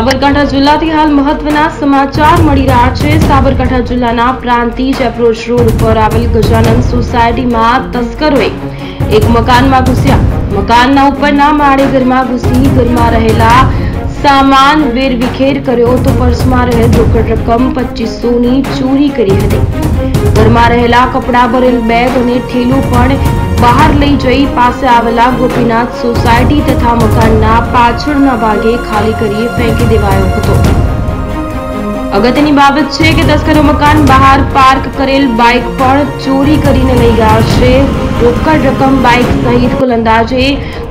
સાબરકાંઠા જિલ્લાથી હાલ મહત્વના સમાચાર મળી રહ્યા છે। સાબરકાંઠા જિલ્લાના પ્રાંતિજ એપ્રોચ રોડ પર આવેલ ગજાનન સોસાયટીમાં તસ્કરોએ એક મકાનમાં ઘૂસ્યા। મકાનના ઉપરના માળે ઘરમાં ઘૂસી ઘરમાં રહેલા સામાન વેરવિખેર કર્યો તો પર્સમાં રહેલ રોકડ રકમ 2500ની ચોરી કરી હતી। ઘરમાં રહેલા કપડા ભરેલ બેગ અને થેલું પણ બહાર લઈ જઈ પાસે આવેલા ગોપીનાથ સોસાયટી તથા મકાનના પાછળના ભાગે ખાલી કરી ફેંકી દેવાયો હતો। અગત્યની બાબત છે કે તસ્કરો મકાન બહાર પાર્ક કરેલ બાઇક પણ ચોરી કરીને લઈ ગયા છે। રોકડ રકમ બાઇક સહિત કુલ અંદાજે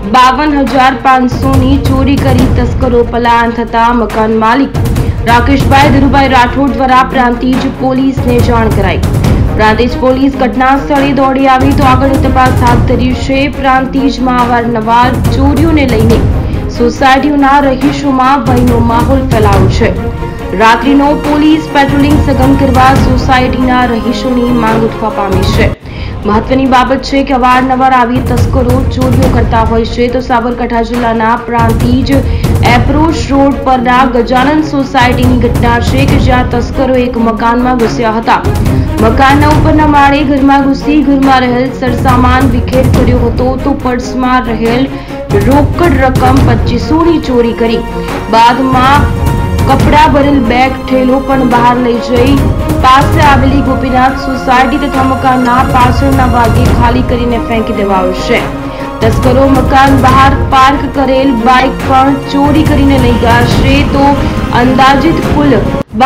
52,500ની ચોરી કરી તસ્કરો પલાયન થતા મકાન માલિક રાકેશભાઈ ધીરુભાઈ રાઠોડ દ્વારા પ્રાંતિજ પોલીસને જાણ કરાઈ। પ્રાંતિજ પોલીસ ઘટના સ્થળે દોડી આવી તો આગળની તપાસ હાથ ધરી છે। પ્રાંતિજમાં અવારનવાર ચોરીઓને લઈને સોસાયટીઓના રહીશોમાં ભયનો માહોલ ફેલાયો છે। રાત્રિનો પોલીસ પેટ્રોલિંગ સઘન કરવા સોસાયટીના રહીશોની માંગ ઉઠવા પામી છે। મહત્વની બાબત છે કે અવારનવાર આવી તસ્કરો ચોરીઓ કરતા હોય છે તો સાબરકાંઠા જિલ્લાના પ્રાંતિજ એપ્રોચ રોડ પરના ગજાનન સોસાયટીની ઘટના છે કે જ્યાં તસ્કરો એક મકાનમાં ઘૂસ્યા હતા। મકાનના ઉપરના માળે ઘરમાં ઘૂસી ઘરમાં રહેલ સરસામાન વિખેર કર્યો હતો તો પર્સમાં રહેલ રોકડ રકમ 2500ની ચોરી કરી બાદમાં કપડા ભરેલ બેગ થેલો પણ બહાર લઈ જઈ પાસે આવેલી ગોપીનાથ સોસાયટી તથા મકાનના પાછળના ભાગે ખાલી કરીને ફેંકી દેવાયો છે। તસ્કરો મકાન બહાર પાર્ક કરેલ બાઇક પણ ચોરી કરીને લઈ ગયા છે તો અંદાજિત કુલ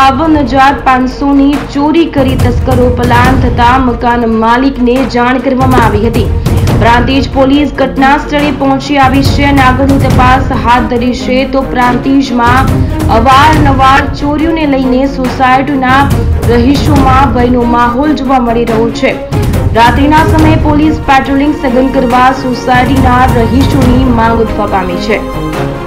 52,500ની ચોરી કરી તસ્કરો પલાયન થતા મકાન માલિકને જાણ કરવામાં આવી હતી। પ્રાંતિજ પોલીસ ઘટના સ્થળે પહોંચી આવી છે અને આગળની તપાસ હાથ ધરી છે તો પ્રાંતિજમાં અવારનવાર ચોરીઓને લઈને સોસાયટીના રહીશોમાં ભયનો માહોલ જોવા મળી રહ્યો છે। રાત્રિના સમયે પોલીસ પેટ્રોલિંગ સઘન કરવા સોસાયટીના રહીશોની માંગ ઉઠવા પામી છે।